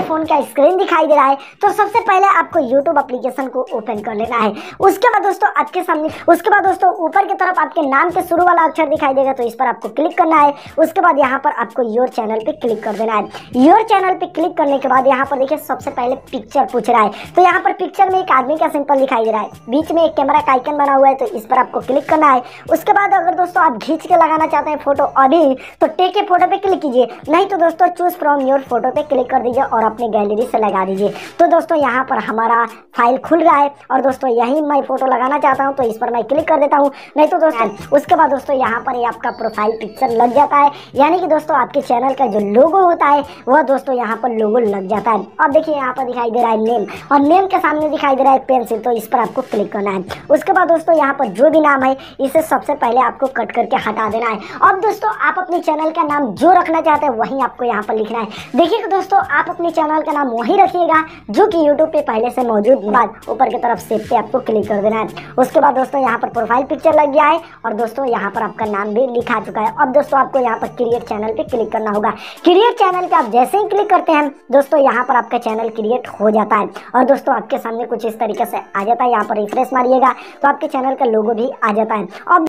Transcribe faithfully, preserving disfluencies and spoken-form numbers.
Phone का screen दिखाई दे रहा है तो सबसे पहले आपको यूट्यूब एप्लीकेशन को ओपन कर लेना है। उसके बाद दोस्तों आपके सामने उसके बाद दोस्तों ऊपर की तरफ आपके नाम के शुरू वाला अक्षर दिखाई देगा, तो इस पर आपको क्लिक करना है। उसके बाद यहाँ पर आपको योर चैनल पे क्लिक कर देना है। योर चैनल पे क्लिक करने के बाद यहाँ पर देखिए सबसे पहले पिक्चर पूछ रहा है, तो यहाँ पर पिक्चर में एक आदमी का सिंपल दिखाई दे रहा है, बीच में एक कैमरा का आइकन बना हुआ है, तो इस पर आपको क्लिक करना है। उसके बाद अगर दोस्तों आप खींच के लगाना चाहते हैं फोटो अभी, तो टेक ए फोटो पे क्लिक कीजिए, नहीं तो दोस्तों चूज फ्रॉम योर फोटो पे क्लिक कर दीजिए और अपनी गैलरी से लगा दीजिए। तो दोस्तों यहाँ पर हमारा फाइल खुल रहा है और दोस्तों यही मैं फोटो लगाना चाहता हूँ, तो इस पर मैं क्लिक कर देता हूँ। नहीं तो दोस्तों उसके बाद दोस्तों यहाँ पर ये यह आपका प्रोफाइल पिक्चर लग जाता है, यानी कि दोस्तों आपके चैनल का जो लोगो होता है वह दोस्तों यहाँ पर लोगो लग जाता है। अब देखिए यहाँ पर दिखाई दे रहा है नेम, और नेम के सामने दिखाई दे रहा है पेंसिल, तो इस पर आपको क्लिक करना है। उसके बाद दोस्तों यहाँ पर जो भी नाम है इसे सबसे पहले आपको कट करके हटा देना है। अब दोस्तों आप अपने चैनल का नाम जो रखना चाहते हैं वही आपको यहाँ पर लिखना है। देखिए दोस्तों आप अपने चैनल का नाम वही रखिएगा जो कि यूट्यूब पे पहले से मौजूद। बाद ऊपर की तरफ सेव पे आपको क्लिक कर देना है। उसके बाद दोस्तों यहाँ पर प्रोफाइल पिक्चर लग गया है और दोस्तों यहाँ पर आपका नाम भी लिखा चुका है। अब दोस्तों आपको यहाँ पर क्रिएट चैनल पे क्लिक करना होगा। क्रिएट चैनल पे आप जैसे ही क्लिक करते हैं दोस्तों यहाँ पर आपका चैनल क्रिएट हो जाता है और दोस्तों आपके सामने कुछ इस तरीके से आ जाता है। यहाँ पर रिफ्रेश मारिएगा तो आपके चैनल का लोगो भी आ जाता है। अब